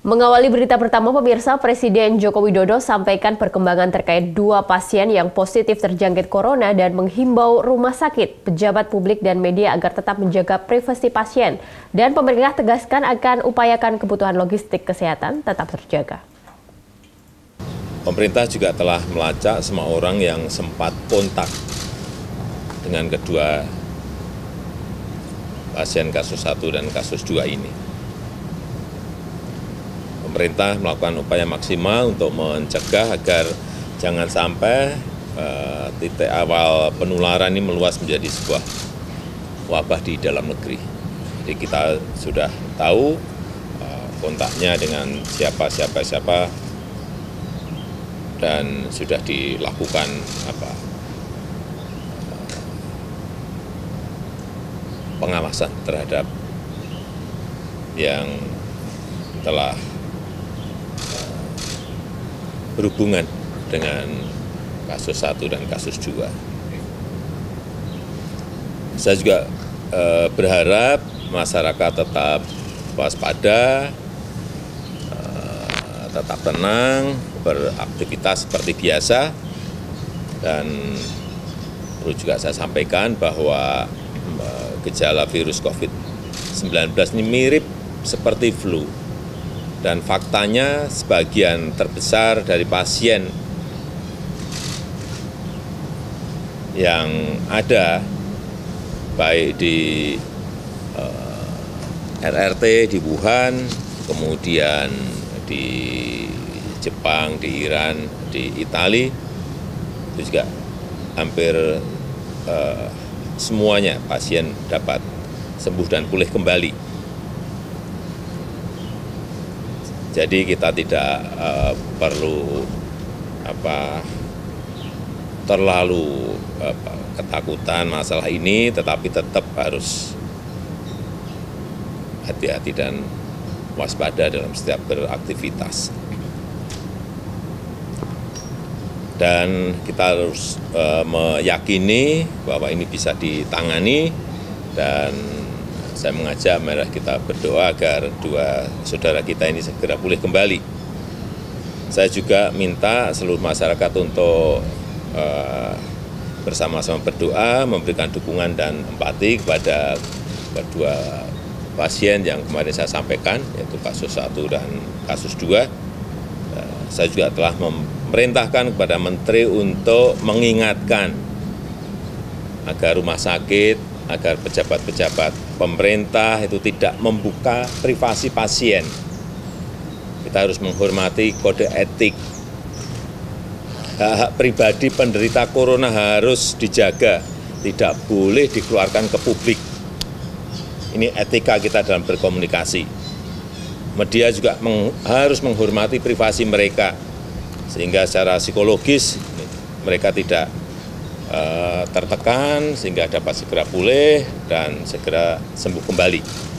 Mengawali berita pertama, pemirsa, Presiden Joko Widodo sampaikan perkembangan terkait 2 pasien yang positif terjangkit corona dan menghimbau rumah sakit, pejabat publik dan media agar tetap menjaga privasi pasien. Dan pemerintah tegaskan akan upayakan kebutuhan logistik kesehatan tetap terjaga. Pemerintah juga telah melacak semua orang yang sempat kontak dengan kedua pasien kasus 1 dan kasus 2 ini. Pemerintah melakukan upaya maksimal untuk mencegah agar jangan sampai titik awal penularan ini meluas menjadi sebuah wabah di dalam negeri. Jadi kita sudah tahu kontaknya dengan siapa dan sudah dilakukan pengawasan terhadap yang telah berhubungan dengan kasus 1 dan kasus 2. Saya juga berharap masyarakat tetap waspada, tetap tenang, beraktivitas seperti biasa, dan perlu juga saya sampaikan bahwa gejala virus COVID-19 ini mirip seperti flu. Dan faktanya sebagian terbesar dari pasien yang ada baik di RRT di Wuhan, kemudian di Jepang, di Iran, di Italia, itu juga hampir semuanya pasien dapat sembuh dan pulih kembali. Jadi kita tidak perlu terlalu ketakutan masalah ini, tetapi tetap harus hati-hati dan waspada dalam setiap beraktivitas. Dan kita harus meyakini bahwa ini bisa ditangani, dan saya mengajak mari kita berdoa agar 2 saudara kita ini segera pulih kembali. Saya juga minta seluruh masyarakat untuk bersama-sama berdoa, memberikan dukungan dan empati kepada kedua pasien yang kemarin saya sampaikan, yaitu kasus 1 dan kasus 2. Saya juga telah memerintahkan kepada Menteri untuk mengingatkan agar rumah sakit, agar pejabat-pejabat pemerintah itu tidak membuka privasi pasien. Kita harus menghormati kode etik. Hak-hak pribadi penderita corona harus dijaga, tidak boleh dikeluarkan ke publik. Ini etika kita dalam berkomunikasi. Media juga harus menghormati privasi mereka, sehingga secara psikologis mereka tidak tertekan, sehingga dapat segera pulih dan segera sembuh kembali.